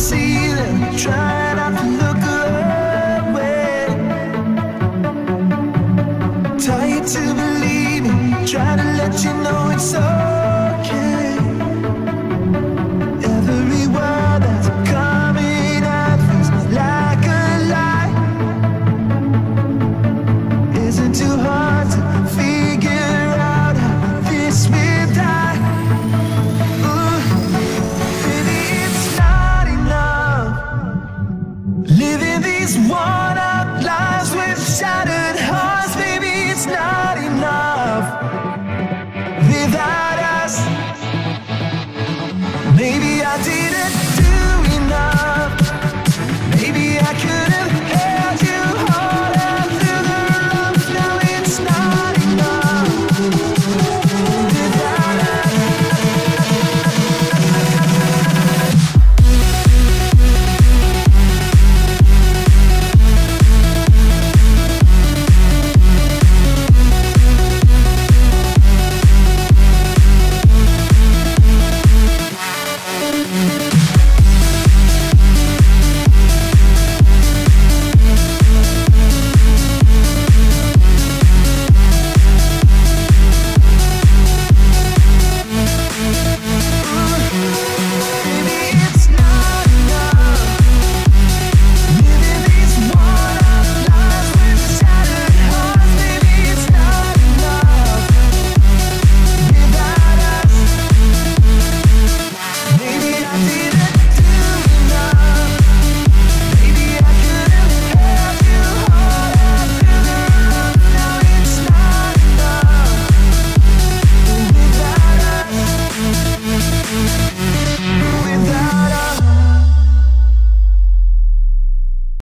see them, try not to look away. Tired to believing, try to let you know it's okay. Every word that's coming out feels like a lie. Isn't too hard to figure out how this will die. Baby, it's not enough living these worn-out lives with shattered hearts. Baby, it's not enough without us. Maybe I didn't